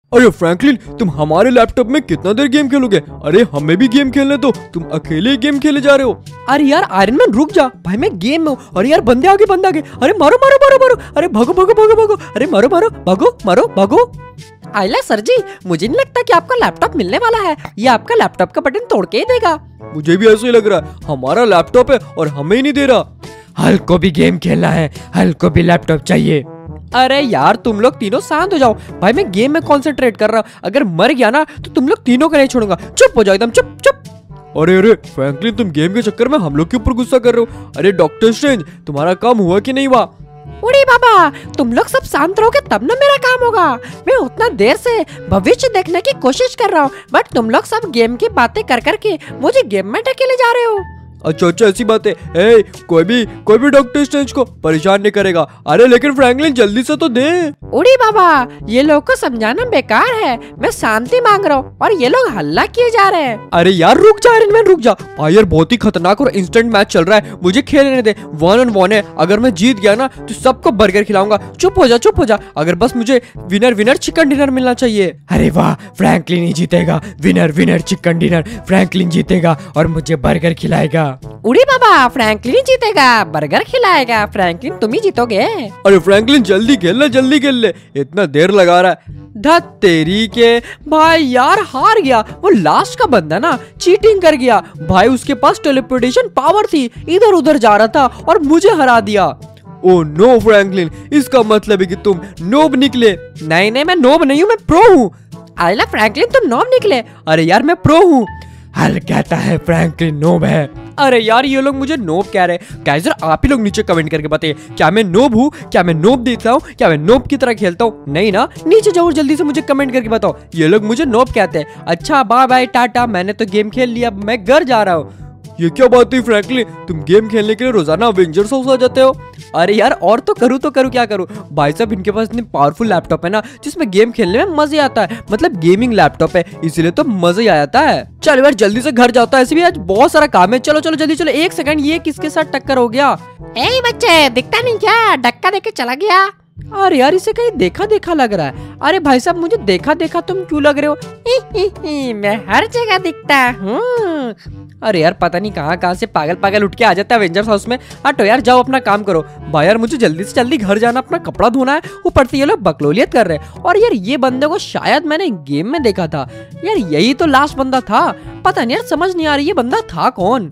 अरे फ्रैंकलिन, तुम हमारे लैपटॉप में कितना देर गेम खेलोगे? अरे हमें भी गेम खेलने दो, तुम अकेले ही गेम खेले जा रहे हो। अरे यार आयरन मैन रुक जा भाई, मैं गेम में हूँ। अरे यार बंदे आगे अरे मारो मारो मारो मारो, अरे भागो भागो भागो भागो, अरे मारो मारो भागो मारो भागो। आइला सर जी, मुझे नहीं लगता कि आपका लैपटॉप मिलने वाला है, ये आपका लैपटॉप का बटन तोड़ के ही देगा। मुझे भी ऐसे ही लग रहा है, हमारा लैपटॉप है और हमें ही नहीं दे रहा। हल्क को भी गेम खेलना है, हल्क को भी लैपटॉप चाहिए। अरे यार तुम लोग तीनों शांत हो जाओ भाई, मैं गेम में कंसंट्रेट कर रहा हूँ। अगर मर गया ना तो तुम लोग तीनों को नहीं छोड़ूंगा। चुप हो जाओ एकदम, चुप चुप। अरे अरे फ्रैंकलिन, तुम गेम के चक्कर में हम लोग के ऊपर गुस्सा कर रहे हो। अरे डॉक्टर स्ट्रेंज, तुम्हारा काम हुआ कि नहीं हुआ? उड़ी बाबा, तुम लोग सब शांत रहोगे तब ना मेरा काम होगा। मैं उतना देर से भविष्य देखने की कोशिश कर रहा हूँ, बट तुम लोग सब गेम की बातें कर करके मुझे गेम में ढकेले जा रहे हो। अच्छा अच्छा, ऐसी बात है। ए, कोई भी डॉक्टर स्ट्रेंज को परेशान नहीं करेगा। अरे लेकिन फ्रैंकलिन जल्दी से तो दे। उड़ी बाबा, ये लोग को समझाना बेकार है, मैं शांति मांग रहा हूँ और ये लोग हल्ला किए जा रहे हैं। अरे यार रुक जा आयरन मैन, रुक जा भाई। यार बहुत ही खतरनाक और इंस्टेंट मैच चल रहा है, मुझे खेलने दे। 1-on-1 है, अगर मैं जीत गया ना तो सबको बर्गर खिलाऊंगा। चुप हो जा चुप हो जा, अगर बस मुझे विनर चिकन डिनर मिलना चाहिए। अरे वाह, फ्रैंकलिन ही जीतेगा। विनर चिकन डिनर, फ्रैंकलिन जीतेगा और मुझे बर्गर खिलाएगा। उड़ी बाबा, फ्रैंकलिन जीतेगा, बर्गर खिलाएगा। फ्रैंकलिन तुम ही जीतोगे। अरे फ्रैंकलिन जल्दी खेल ले, इतना देर लगा रहा है। धत तेरी के भाई, यार हार गया। वो लास्ट का बंदा ना चीटिंग कर गया भाई, उसके पास टेलीपोर्टेशन पावर थी, इधर उधर जा रहा था और मुझे हरा दिया। ओह नो फ्रैंकलिन, इसका मतलब है कि तुम नोब निकले। नहीं मैं नोब नहीं हूँ, मैं प्रो हूँ। आइला फ्रैंकलिन तुम नोब निकले। अरे यार मैं प्रो हूँ। हल कहता है फ्रैंकलिन नोब है। अरे यार ये लोग मुझे नोब कह रहे हैं। गाइस आप ही लोग नीचे कमेंट करके बताइए, क्या मैं नोब हूँ? क्या मैं नोब देता हूँ? क्या मैं नोब की तरह खेलता हूँ? नहीं ना? नीचे जाओ जल्दी से मुझे कमेंट करके बताओ। ये लोग मुझे नोब कहते हैं। अच्छा बाय बाय टाटा, मैंने तो गेम खेल लिया, मैं घर जा रहा हूँ। ये क्या बात हुई फ्रैंकलिन, तुम गेम खेलने के लिए रोजाना अवेंजर्स हाउस आ जाते हो? अरे यार और तो करूँ क्या करूँ भाई साहब, इनके पास इतनी पावरफुल लैपटॉप है ना जिसमें गेम खेलने में मजा आता है। मतलब गेमिंग लैपटॉप है, इसीलिए तो मजा ही आ जाता है। चल यार जल्दी से घर जाता है, ऐसे भी आज बहुत सारा काम है। चलो जल्दी चलो। एक सेकंड, ये किसके साथ टक्कर हो गया? ए बच्चे, दिखता नहीं क्या? धक्का देके चला गया। अरे यार इसे कहीं देखा लग रहा है। अरे भाई साहब मुझे देखा तुम क्यों लग रहे हो? मैं हर जगह दिखता हूँ। अरे यार पता नहीं कहाँ से पागल उठ के आ जाता है अवेंजर्स हाउस में। हटो यार, जाओ अपना काम करो। भाई यार मुझे जल्दी से जल्दी घर जाना, अपना कपड़ा धोना है। ऊपर से ये लोग बकलोलियत कर रहे हैं। और यार ये बंदे को शायद मैंने गेम में देखा था यार, यही तो लास्ट बंदा था। पता नहीं यार, समझ नहीं आ रही ये बंदा था कौन।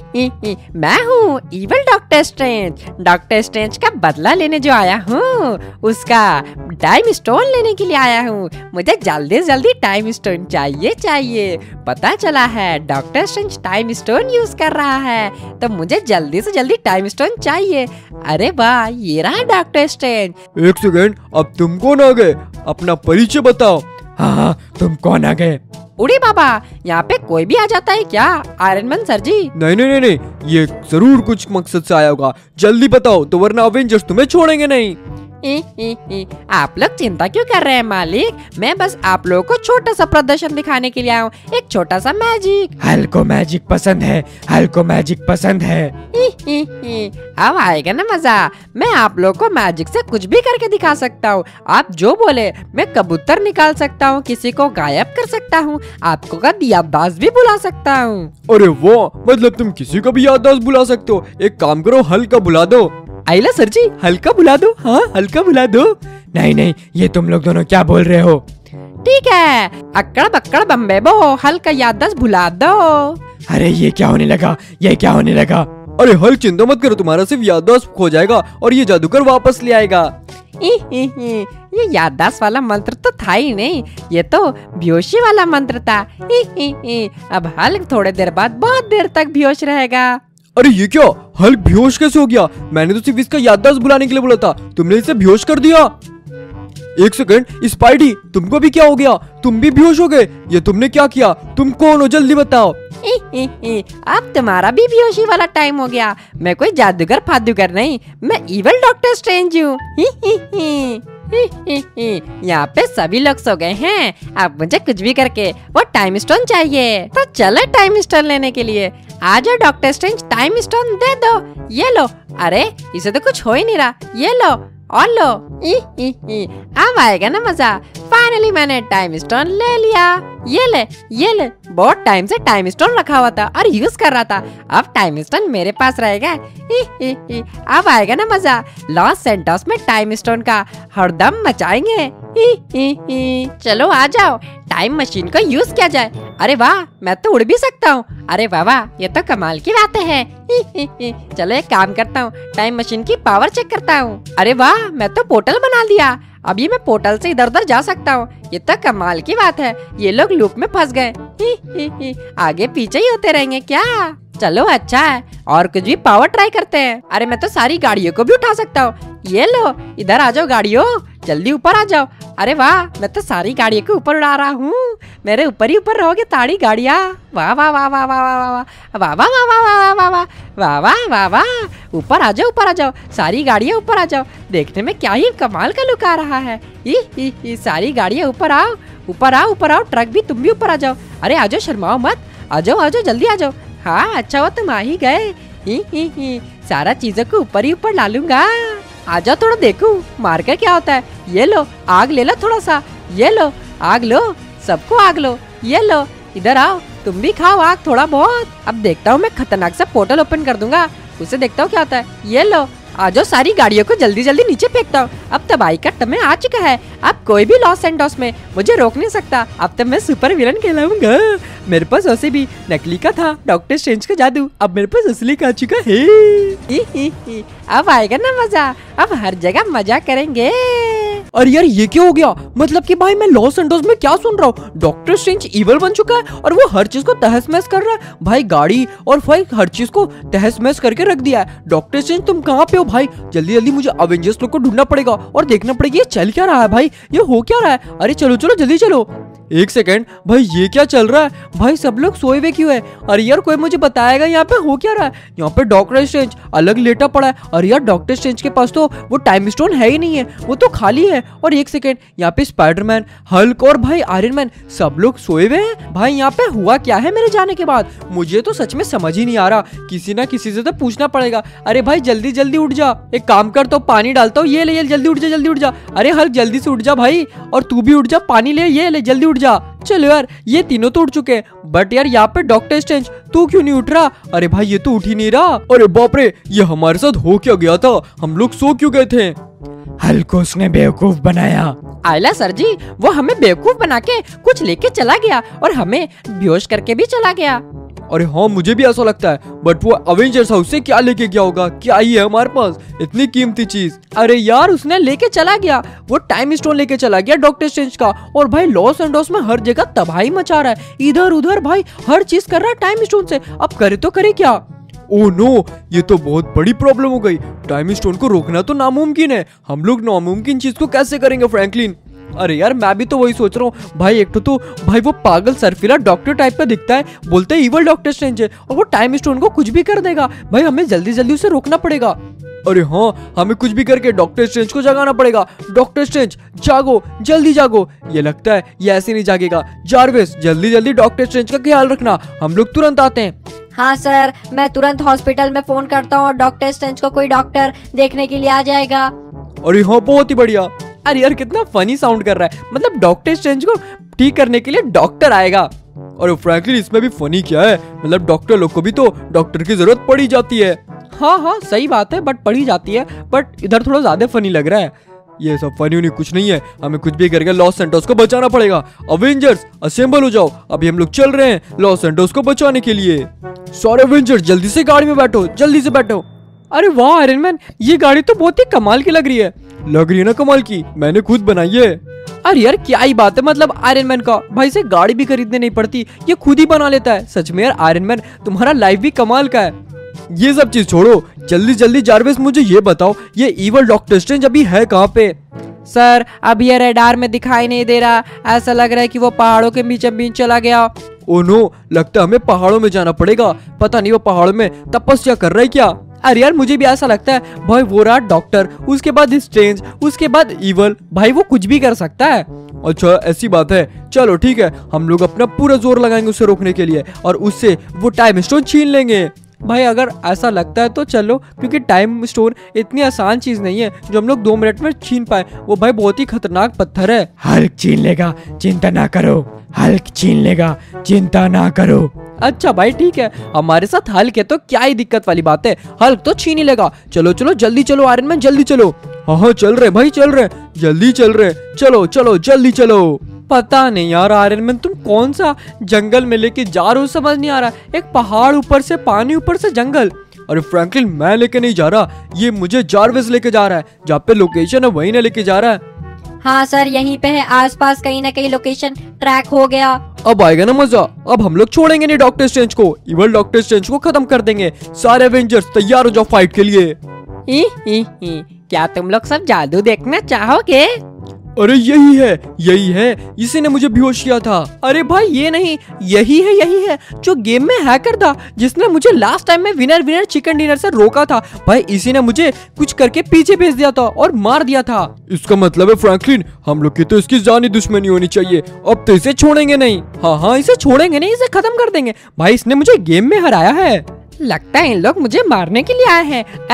मैं हूँ evil doctor strange. Doctor strange का बदला लेने जो आया हूँ, उसका टाइम स्टोन लेने के लिए आया हूँ। मुझे जल्दी से जल्दी टाइम स्टोन चाहिए। पता चला है doctor strange time stone use कर रहा है, तो मुझे जल्दी से जल्दी टाइम स्टोन चाहिए। अरे वाह, ये रहा डॉक्टर स्ट्रेंज। एक सेकेंड, अब तुम कौन आ गए? अपना परिचय बताओ। हाँ तुम कौन आ गए? उड़ी बाबा, यहाँ पे कोई भी आ जाता है क्या? Iron man sir ji. नहीं, ये जरूर कुछ मकसद से आया होगा। जल्दी बताओ, तो वरना अवेंजर्स तुम्हें छोड़ेंगे नहीं। आप लोग चिंता क्यों कर रहे हैं मालिक? मैं बस आप लोगों को छोटा सा प्रदर्शन दिखाने के लिए आया हूँ, एक छोटा सा मैजिक। हल्क को मैजिक पसंद है। अब आएगा ना मजा। मैं आप लोगों को मैजिक से कुछ भी करके दिखा सकता हूँ। आप जो बोले, मैं कबूतर निकाल सकता हूँ, किसी को गायब कर सकता हूँ, आपको का याददाश्त भी बुला सकता हूँ। अरे वाह, मतलब तुम किसी का भी याददाश्त बुला सकते हो। एक काम करो, हल्क का बुला दो। आइला सर जी, हल्का बुला दो। हाँ हल्का बुला दो। नहीं, ये तुम लोग दोनों क्या बोल रहे हो? ठीक है, अक्कड़ बक्कड़ बम्बे बो, हल्का याददाश्त भुला दो। अरे ये क्या होने लगा? अरे हल्क चिंता मत करो, तुम्हारा सिर्फ याददाश्त खो जाएगा और ये जादूगर वापस ले आएगा। ये याददाश्त वाला मंत्र तो था ही नहीं, ये तो बेहोशी वाला मंत्र था। अब हल्क थोड़ी देर बाद बहुत देर तक बेहोश रहेगा। अरे ये क्या, हल्क बेहोश कैसे हो गया? मैंने तो सिर्फ इसका याददाश्त बुलाने के लिए बोला था, तुमने इसे बेहोश कर दिया। एक सेकंड, स्पाइडी तुमको भी क्या हो गया? तुम भी बेहोश हो गए? ये तुमने क्या किया? तुम कौन हो, जल्दी बताओ। अब तुम्हारा भी बेहोशी वाला टाइम हो गया। मैं कोई जादूगर नहीं, मैं इविल डॉक्टर स्ट्रेंज हूँ। यहाँ पे सभी लोग सो गए हैं। अब मुझे कुछ भी करके वो टाइम स्टोन चाहिए, तो चलो टाइम स्टोन लेने के लिए। आ जाओ डॉक्टर स्ट्रेंज, टाइम स्टोन दे दो। ये लो। अरे इसे तो कुछ हो ही नहीं रहा। ये लो। और लो। अब आएगा ना मजा। फाइनली मैंने टाइम स्टोन ले लिया। ये ले। बहुत टाइम से टाइम स्टोन रखा हुआ था और यूज कर रहा था। अब टाइम स्टोन मेरे पास रहेगा। अब आएगा ना मजा। लॉस सेंटोस में टाइम स्टोन का हरदम मचाएंगे। चलो आ जाओ, टाइम मशीन को यूज किया जाए। अरे वाह, मैं तो उड़ भी सकता हूँ। अरे वाह, ये तो कमाल की बातें हैं। चलो एक काम करता हूँ, टाइम मशीन की पावर चेक करता हूँ। अरे वाह, मैं तो पोर्टल बना दिया। अभी मैं पोर्टल से इधर उधर जा सकता हूँ। ये तो कमाल की बात है। ये लोग लूप में फंस गए। आगे पीछे ही होते रहेंगे क्या? चलो अच्छा है, और कुछ भी पावर ट्राई करते हैं। अरे मैं तो सारी गाड़ियों को भी उठा सकता हूँ। ये लो, इधर आ जाओ गाड़ियों, जल्दी ऊपर आ जाओ। अरे वाह, मैं तो सारी गाड़ियों को ऊपर उड़ा रहा हूँ। मेरे ऊपर ही ऊपर रहोगे सारी गाड़ियाँ। वाह वाह वाह वाह वाह वाह वाह वाह वाह वाह वाह वाह वाह वाह वाह वाह वाह। ऊपर आ जाओ, सारी गाड़ियाँ ऊपर आ जाओ। देखने में क्या ही कमाल का लुक आ रहा है। सारी गाड़ियाँ ऊपर आओ। ट्रक भी तुम भी ऊपर आ जाओ। अरे आ जाओ, शर्माओ मत। आ जाओ जल्दी आ जाओ। हाँ अच्छा हुआ तुम आ ही गए। सारा चीजों को ऊपर ही ऊपर डालूंगा। आ जाओ, थोड़ा देखो मार कर क्या होता है। ये लो, आग ले लो थोड़ा सा। ये लो, आग लो, सबको आग लो। ये लो, इधर आओ, तुम भी खाओ आग थोड़ा बहुत। अब देखता हूँ मैं खतरनाक सा पोर्टल ओपन कर दूंगा, उसे देखता हूँ क्या होता है। ये लो, आ जाओ, सारी गाड़ियों को जल्दी जल्दी नीचे फेंकता हूँ। अब तबाही का समय आ चुका है। अब कोई भी लॉस सेंटोस में मुझे रोक नहीं सकता। अब तब मैं सुपर विलन कहलाऊंगा। मेरे पास वैसे भी नकली का था डॉक्टर स्ट्रेंज का जादू, अब मेरे पास असली का आ चुका है। अब आएगा ना मजा। अब हर जगह मजा करेंगे। अरे यार ये क्या हो गया? मतलब कि भाई मैं लॉस एंटोस में क्या सुन रहा हूँ? डॉक्टर स्ट्रेंज इवल बन चुका है और वो हर चीज को तहस महस कर रहा है। भाई गाड़ी और भाई हर चीज को तहस महस करके रख दिया है। डॉक्टर स्ट्रेंज तुम कहाँ पे हो भाई? जल्दी जल्दी मुझे अवेंजर्स लोग को ढूंढना पड़ेगा और देखना पड़ेगा ये चल क्या रहा है भाई, ये हो क्या रहा है। अरे चलो जल्दी चलो। एक सेकेंड भाई, ये क्या चल रहा है भाई? सब लोग सोए हुए क्यों है? अरे यार कोई मुझे बताएगा यहाँ पे हो क्या रहा है? यहाँ पे डॉक्टर स्ट्रेंज अलग लेटा पड़ा है। अरे यार डॉक्टर स्ट्रेंज के पास तो वो टाइम स्टोन है ही नहीं है, वो तो खाली है। और एक सेकेंड, यहाँ पे स्पाइडरमैन, हल्क और भाई आयरन मैन सब लोग सोए हुए हैं। भाई यहाँ पे हुआ क्या है मेरे जाने के बाद? मुझे तो सच में समझ ही नहीं आ रहा। किसी ना किसी से तो पूछना पड़ेगा। अरे भाई जल्दी जल्दी उठ जा। एक काम करता हूँ, पानी डालता हूँ। ये ले, जल्दी उठ जा। अरे हल्क जल्दी से उठ जा भाई, और तू भी उठ जा, पानी ले, ये ले, जल्दी उठ जा। चलो यार, ये तीनों तो उठ चुके हैं, बट यार यहाँ पे डॉक्टर स्ट्रेंज तू क्यों नहीं उठ रहा? अरे भाई ये तो उठ ही नहीं रहा। अरे बाप रे, ये हमारे साथ हो क्या गया था? हम लोग सो क्यों गए थे? हल्क को उसने बेवकूफ बनाया। आयला सर जी, वो हमें बेवकूफ बना के कुछ लेके चला गया और हमें बेहोश करके भी चला गया। अरे हाँ, मुझे भी ऐसा लगता है, बट वो अवेंजर्स हाउस से क्या लेके गया होगा? क्या ही है हमारे पास इतनी कीमती चीज? अरे यार उसने लेके चला गया, वो टाइम स्टोन लेके चला गया डॉक्टर स्ट्रेंज का। और भाई लॉस एंडोस में हर जगह तबाही मचा रहा है, इधर उधर भाई हर चीज कर रहा है टाइम स्टोन से। अब करे तो करे क्या? ओह नो, ये तो बहुत बड़ी प्रॉब्लम हो गई। टाइम स्टोन को रोकना तो नामुमकिन है। हम लोग नामुमकिन चीज को कैसे करेंगे फ्रैंकलिन? अरे यार मैं भी तो वही सोच रहा हूँ भाई। एक तो भाई वो पागल सरफिला डॉक्टर टाइप का दिखता है, बोलते है इवल डॉक्टर स्ट्रेंज है, और वो टाइम स्टोन को कुछ भी कर देगा। भाई हमें जल्दी जल्दी उसे रोकना पड़ेगा। अरे हाँ, हमें कुछ भी करके डॉक्टर स्ट्रेंज को जगाना पड़ेगा। डॉक्टर स्ट्रेंज जागो, जल्दी जागो। ये लगता है ये ऐसे नहीं जागेगा। जारविस जल्दी जल्दी डॉक्टर स्ट्रेंज का ख्याल रखना, हम लोग तुरंत आते हैं। हाँ सर, मैं तुरंत हॉस्पिटल में फोन करता हूँ और डॉक्टर स्ट्रेंज को कोई डॉक्टर देखने के लिए आ जाएगा। अरे हाँ, बहुत ही बढ़िया। अरे यार कितना फनी साउंड कर रहा है, मतलब डॉक्टर स्ट्रेंज को ठीक करने के लिए डॉक्टर आएगा। अरे फ्रैंकलिन इसमें भी फनी क्या है? मतलब डॉक्टर लोग को भी तो डॉक्टर की जरूरत पड़ी जाती है। हाँ सही बात है, बट पड़ी जाती है, बट इधर थोड़ा ज्यादा फनी लग रहा है। ये सब फनी उनी कुछ नहीं है, हमें कुछ भी करके लॉस सेंटोस को बचाना पड़ेगा। अवेंजर्स असेंबल हो जाओ, अभी हम लोग चल रहे हैं लॉस सेंटोस को बचाने के लिए। सारे अवेंजर्स जल्दी से गाड़ी में बैठो, जल्दी से बैठो। अरे वाह आयरन मैन, ये गाड़ी तो बहुत ही कमाल की लग रही है। लग रही है ना कमाल की? मैंने खुद बनाई है। अरे यार क्या ही बात है, मतलब आयरन मैन का भाई से गाड़ी भी खरीदने नहीं पड़ती, ये खुद ही बना लेता है। सच में यार आयरन मैन तुम्हारा लाइफ भी कमाल का है। ये सब चीज छोड़ो, जल्दी जल्दी जारविस मुझे ये बताओ, ये इवल डॉक्टर स्ट्रेंज अभी है कहाँ पे? सर अब ये रडार में दिखाई नहीं दे रहा, ऐसा लग रहा है कि वो पहाड़ों के बीचों बीच चला गया। ओह नो, लगता है हमें पहाड़ों में जाना पड़ेगा। पता नहीं वो पहाड़ों में तपस्या कर रहा है क्या? अरे यार मुझे भी ऐसा लगता है। भाई वो रहा डॉक्टर, उसके बाद स्ट्रेंज, उसके बाद इवल, भाई वो कुछ भी कर सकता है। अच्छा ऐसी बात है, चलो ठीक है, हम लोग अपना पूरा जोर लगाएंगे उसे रोकने के लिए और उससे वो टाइम स्टोन छीन लेंगे। भाई अगर ऐसा लगता है तो चलो, क्योंकि टाइम स्टोन इतनी आसान चीज नहीं है जो हम लोग 2 मिनट में छीन पाए। वो भाई बहुत ही खतरनाक पत्थर है। हल्क छीन लेगा, चिंता ना करो। हल्क छीन लेगा, चिंता ना करो। अच्छा भाई ठीक है, हमारे साथ हल्क है तो क्या ही दिक्कत वाली बात है, हल्क तो छीन ही लेगा। चलो चलो जल्दी चलो आयरन मैन, जल्दी चलो। हाँ चल रहे भाई, चल रहे, जल्दी चल रहे, चलो चलो जल्दी चलो। पता नहीं यार आयरन मैन, तुम कौन सा जंगल में लेके जा रहे हो समझ नहीं आ रहा। एक पहाड़ ऊपर से पानी, ऊपर से जंगल। अरे फ्रैंकलिन मैं लेके नहीं जा रहा, ये मुझे जारविस लेके जा रहा है। जहाँ पे लोकेशन है वहीं ना लेके जा रहा है। हाँ सर, यहीं पे है, आसपास कहीं ना कहीं लोकेशन ट्रैक हो गया। अब आएगा ना मजा। अब हम लोग छोड़ेंगे नहीं डॉक्टर स्ट्रेंज को, इवल डॉक्टर स्ट्रेंज को खत्म कर देंगे। सारे एवेंजर्स तैयार हो जाओ फाइट के लिए। क्या तुम लोग सब जादू देखना चाहोगे? अरे यही है, इसी ने मुझे बेहोश किया था। अरे भाई ये नहीं, यही है जो गेम में हैकर था, जिसने मुझे लास्ट टाइम में विनर चिकन डिनर से रोका था। भाई इसी ने मुझे कुछ करके पीछे भेज दिया था और मार दिया था। इसका मतलब है फ्रैंकलिन हम लोग की तो इसकी जानी दुश्मनी होनी चाहिए। अब तो इसे छोड़ेंगे नहीं। हाँ इसे छोड़ेंगे नहीं, इसे खत्म कर देंगे। भाई इसने मुझे गेम में हराया है। लगता है इन लोग मुझे मारने के लिए आए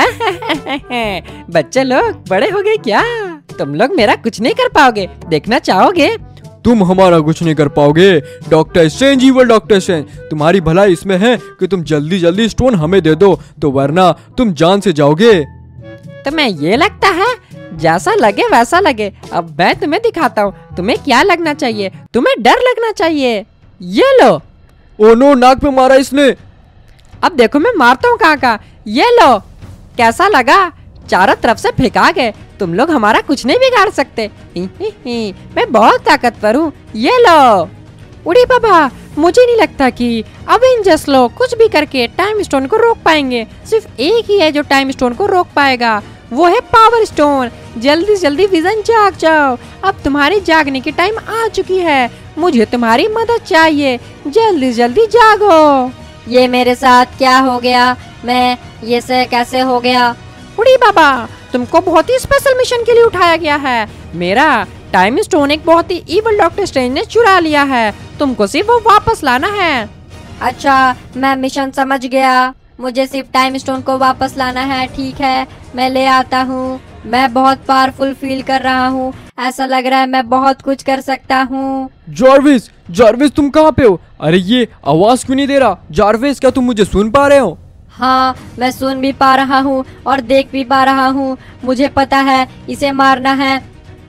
हैं। बच्चे लोग बड़े हो गए क्या? तुम लोग मेरा कुछ नहीं कर पाओगे, देखना चाहोगे? तुम हमारा कुछ नहीं कर पाओगे doctor strange, evil doctor strange. तुम्हारी भलाई इसमें है कि तुम जल्दी जल्दी स्टोन हमें दे दो, तो वरना तुम जान से जाओगे। तुम्हें ये लगता है? जैसा लगे वैसा लगे। अब मैं तुम्हें दिखाता हूँ तुम्हें क्या लगना चाहिए। तुम्हें डर लगना चाहिए। ये लो। ओ नो, नाक पे मारा इसने। अब देखो मैं मारता हूँ कहाँ। ये लो, कैसा लगा? चारों तरफ से फेंका गए। तुम लोग हमारा कुछ नहीं बिगाड़ सकते। मैं बहुत ताकतवर हूँ। ये लो। उड़ी बाबा, मुझे नहीं लगता कि अवेंजर्स लोग कुछ भी करके टाइम स्टोन को रोक पाएंगे। सिर्फ एक ही है जो टाइम स्टोन को रोक पाएगा, वो है पावर स्टोन। जल्दी जल्दी विजन जाग जाओ, अब तुम्हारी जागने की टाइम आ चुकी है। मुझे तुम्हारी मदद चाहिए, जल्दी जल्दी जागो। ये मेरे साथ क्या हो गया? मैं ये से कैसे हो गया? उड़ी बाबा, तुमको बहुत ही स्पेशल मिशन के लिए उठाया गया है। मेरा टाइम स्टोन एक बहुत ही इवल डॉक्टर स्ट्रेंज ने चुरा लिया है। तुमको सिर्फ वो वापस लाना है। अच्छा, मैं मिशन समझ गया। मुझे सिर्फ टाइम स्टोन को वापस लाना है। ठीक है, मैं ले आता हूँ। मैं बहुत पावरफुल फील कर रहा हूँ। ऐसा लग रहा है मैं बहुत कुछ कर सकता हूँ। जारविस तुम कहाँ पे हो? अरे ये आवाज क्यों नहीं दे रहा? जारविस क्या तुम मुझे सुन पा रहे हो? हाँ, मैं सुन भी पा रहा हूँ और देख भी पा रहा हूँ। मुझे पता है इसे मारना है।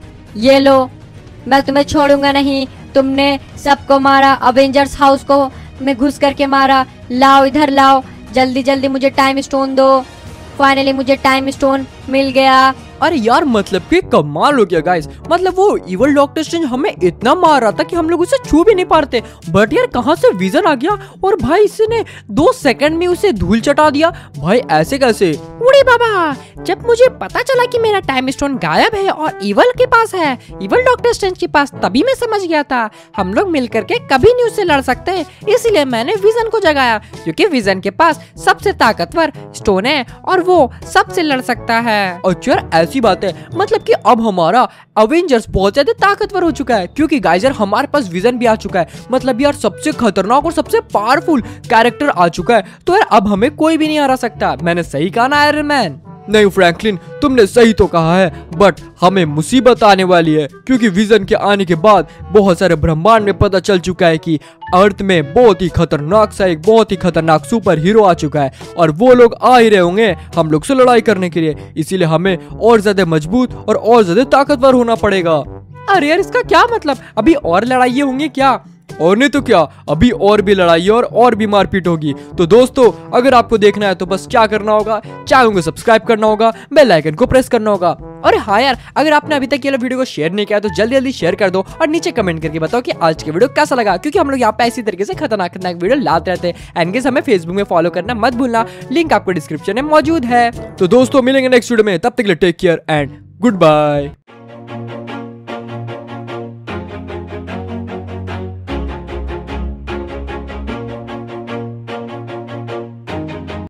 ये लो, मैं तुम्हें छोड़ूंगा नहीं। तुमने सबको मारा, अवेंजर्स हाउस को मैं घुस करके मारा। लाओ इधर लाओ, जल्दी जल्दी मुझे टाइम स्टोन दो। फाइनली मुझे टाइम स्टोन मिल गया। अरे यार मतलब कि कमाल हो गया गाइस। मतलब वो इवल डॉक्टर स्ट्रेंज हमें इतना मार रहा था कि हम लोग उसे छू भी नहीं पाते। बट यार कहाँ से विजन आ गया और भाई इसने 2 सेकंड में उसे धूल चटा दिया। भाई ऐसे कैसे? उड़ी बाबा, जब मुझे पता चला कि मेरा टाइम स्टोन गायब है और इवल के पास है, इवल डॉक्टर स्ट्रेंज के पास, तभी मैं समझ गया था हम लोग मिल करके कभी नहीं उससे लड़ सकते। इसलिए मैंने विजन को जगाया, क्योंकि विजन के पास सबसे ताकतवर स्टोन है और वो सबसे लड़ सकता है। अच्छा यार ऐसी बात है, मतलब कि अब हमारा अवेंजर्स बहुत ज्यादा ताकतवर हो चुका है, क्योंकि गाइस यार हमारे पास विजन भी आ चुका है। मतलब यार सबसे खतरनाक और सबसे पावरफुल कैरेक्टर आ चुका है। तो यार अब हमें कोई भी नहीं हरा सकता। मैंने सही कहा ना आयरन मैन? नहीं फ्रैंकलिन, तुमने सही तो कहा है, बट हमें मुसीबत आने वाली है, क्योंकि विजन के आने के बाद बहुत सारे ब्रह्मांड में पता चल चुका है कि अर्थ में बहुत ही खतरनाक सा एक बहुत ही खतरनाक सुपर हीरो आ चुका है और वो लोग आ ही रहे होंगे हम लोग से लड़ाई करने के लिए। इसीलिए हमें और ज्यादा मजबूत और ज्यादा ताकतवर होना पड़ेगा। अरे यार इसका क्या मतलब? अभी और लड़ाई होंगी क्या? और नहीं तो क्या, अभी और भी लड़ाई और भी मारपीट होगी। तो दोस्तों अगर आपको देखना है तो बस क्या करना होगा, चैनल को सब्सक्राइब करना होगा, बेल आइकन को प्रेस करना होगा। और हाँ यार, अगर आपने अभी तक ये वीडियो को शेयर नहीं किया तो जल्दी जल्दी शेयर कर दो और नीचे कमेंट करके बताओ कि आज के वीडियो कैसा लगा, क्योंकि हम लोग यहाँ पे इसी तरीके से खतरनाक वीडियो लाते रहते हैं। एंड गाइस हमें फेसबुक में फॉलो करना मत भूलना, लिंक आपको डिस्क्रिप्शन में मौजूद है। तो दोस्तों मिलेंगे नेक्स्ट वीडियो में, तब तक के लिए take care and good bye.